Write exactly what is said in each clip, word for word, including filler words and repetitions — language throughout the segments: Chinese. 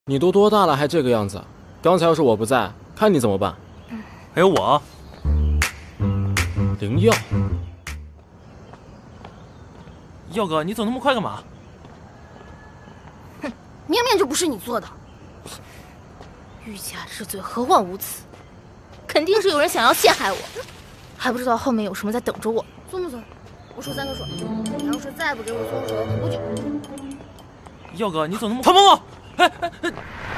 你都多大了还这个样子？刚才要是我不在，看你怎么办？ 还有我， 灵药。 耀哥，你走那么快干嘛？ 哼，明明就不是你做的。欲加之罪，何患无辞？肯定是有人想要陷害我，还不知道后面有什么在等着我。松不松？我数三个数，你要是再不给我松手，我就…… 耀哥，你走那么……唐某某，哎哎哎！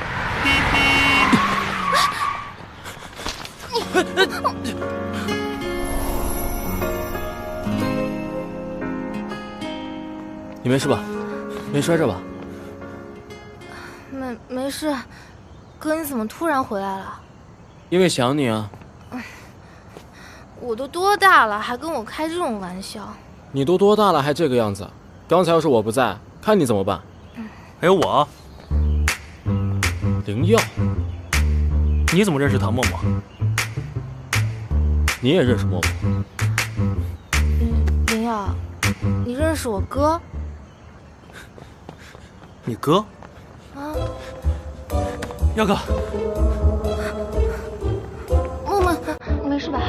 你没事吧？没摔着吧？ 没没事。哥，你怎么突然回来了？ 因为想你啊。 我都多大了，还跟我开这种玩笑？ 你都多大了还这个样子？刚才要是我不在，看你怎么办？ 还有我， 灵药。 你怎么认识唐默默？ 你也认识默默？ 林林耀，你认识我哥？ 你哥？ 啊， 耀哥， 默默，你没事吧？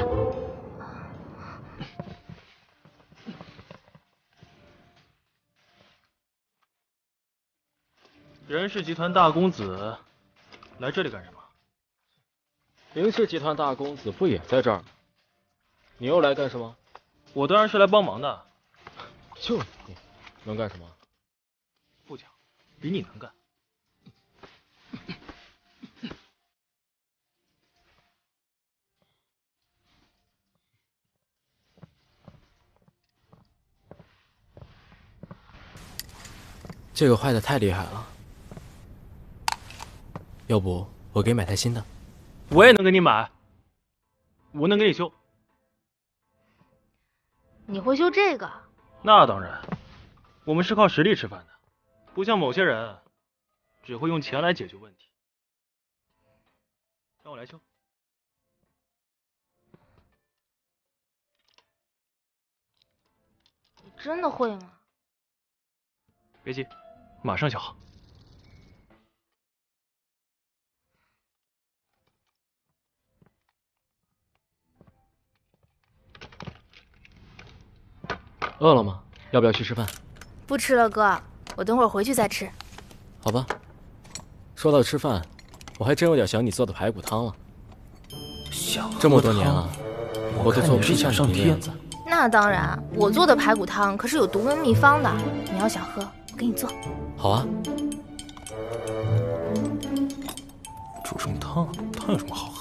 任氏集团大公子来这里干什么？ 林氏集团大公子不也在这儿吗？你又来干什么？ 我当然是来帮忙的。 就你，能干什么？ 不讲，比你能干。 这个坏的太厉害了，要不我给你买台新的？ 我也能给你买，我能给你修。 你会修这个？ 那当然，我们是靠实力吃饭的，不像某些人只会用钱来解决问题。让我来修。 你真的会吗？ 别急，马上修好。 饿了吗？要不要去吃饭？ 不吃了，哥，我等会儿回去再吃。 好吧。说到吃饭，我还真有点想你做的排骨汤了。 想这么多年了，我都做不是像想上天你的样子。 那当然，我做的排骨汤可是有独门秘方的。你要想喝，我给你做。 好啊。 煮什么汤？汤有什么好喝？